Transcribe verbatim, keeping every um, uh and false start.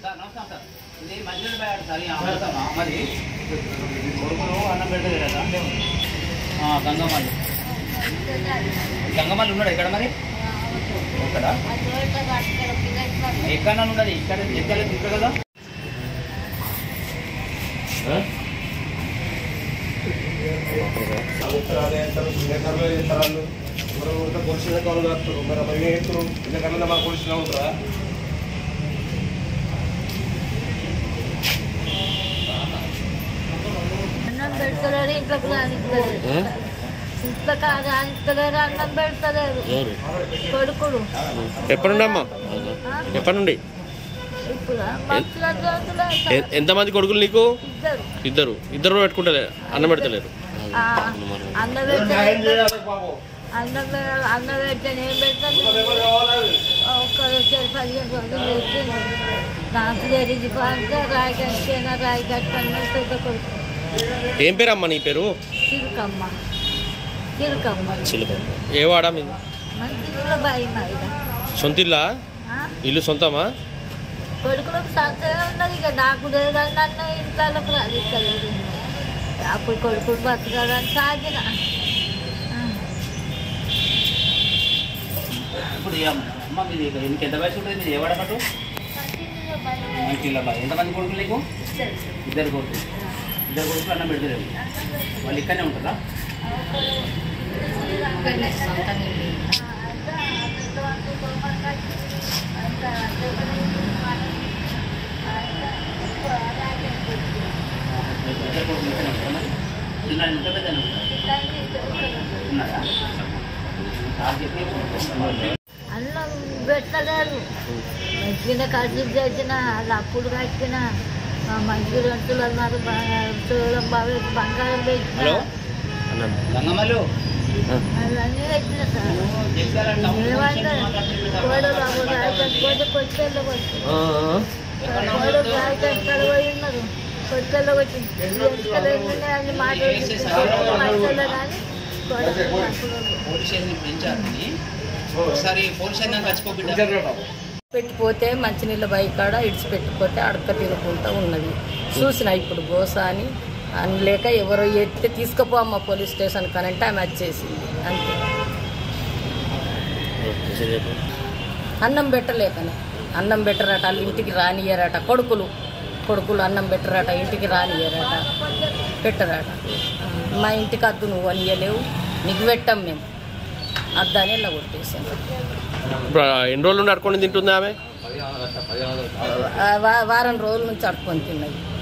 Sir నమస్కారం sir. ఇది మంచినీళ్ళు బ్యాడ్ సార్. అమృతమా మరి కొడుకులు అన్నం పెడతారు కదా గంగమ్మలు. గంగమ్మలు ఉన్నాడు ఇక్కడ మరి ఇక్కడ ఎక్కడ ఉన్నది ఇక్కడ ఎక్కడ ఇక్కడ కదా పోలీసులు కావాలి కాస్తారు మరి అవన్నీ ఎత్తురు ఇంతకన్నా మా పోలీసులు ఉంటారా? అన్నం పెడతలేరు ఇంట్లోకి రానిస్తలేరు ఇంట్లో రానిస్తలేరు అన్నం పెడతలేరు కొడుకుడు. ఎప్పటినుండమ్మా ఎప్పటి నుండి? ఎంతమంది కొడుకులు నీకు? ఇద్దరు ఇద్దరు ఇద్దరు పెట్టుకుంటలేరు అన్నం పెడతలేరు. అన్నం పెడతారు అన్నం అన్నం పెడితే ఏం పెడతాను ఒక్కరు వచ్చారు పదిహేను రోజులు పెట్టి నాకు జరిగి పాక రాయి కట్టిన రాయి కట్టన్న పెద్ద కొడుకు. ఏం పేరు అమ్మ నీ పేరు? చిలుకమ్మ. చిలుకమ్మ. ఏ వాడా మీది? మంచిగా బాయి మా సొంతిల్లా? ఇల్లు సొంతమా? కొడుకులకు సంతగా ఉన్నది ఇక నాకు లేదని నన్ను ఇంట్లోకి రానిస్తలేదు. అప్పుడు కొడుకులు బతకాలని సాగిన. ఇప్పుడు అమ్మ మీది నీకు ఎంత వయసు ఉంటుంది? మీరు ఏ వాడపట్టు? మంచిగా బాయ్. ఎంతమంది కొడుకులు నీకు? ఇద్దరు కొడుకులు. ఇద్దరు కొడుకులు అన్నం పెడతలేరు. వాళ్ళు ఇక్కడనే ఉంటారా? అన్నం పెట్టలేరు. మంచిగా ఖర్చు చేసిన వాళ్ళు అప్పుడు కట్టిన మంచి రొంతులు అన్నారు. చూడడం బాగా బంగారం పెట్టిన గంగమ్మలు అవన్నీ పెట్టిన సార్. ఏమంటే కోడలు రాయి కట్టుకోతే కొచ్చేళ్ళు వచ్చి కోడలు రాయి కట్టుకొని పోయి ఉన్నారు. కొచ్చేళ్ళు వచ్చి ఎంచుకలేగానే అన్ని మాట్లాడుతుంది మాట్లాడలే కానీ పోలీస్ స్టేషన్ పెంచాలని ఒకసారి పోలీస్ స్టేషన్ చచ్చిపోబిడ్డ పెట్టిపోతే మంచినీళ్ళ బైకాడ ఇడిచిపెట్టిపోతే అడక తినుకుంటూ ఉన్నది. చూసిన ఇప్పుడు గోస అని అనలేక ఎవరో ఎత్తే తీసుకుపో అమ్మ పోలీస్ స్టేషన్ కనంటే ఆమె వచ్చేసింది అంతే. అన్నం పెట్టలేకనే అన్నం పెట్టరట వాళ్ళు ఇంటికి రానియరట. కొడుకులు కొడుకులు అన్నం పెట్టరట ఇంటికి రానియరట పెట్టరట. మా ఇంటికి అద్దు నువ్వు అనియలేవు నీకు పెట్టాం మేము అద్దాని ఇలా కొట్టేసాను. ఎన్ని రోజులు అడుకొని తింటుంది ఆమె? వారం రోజుల నుంచి అడుకొని తిన్నది.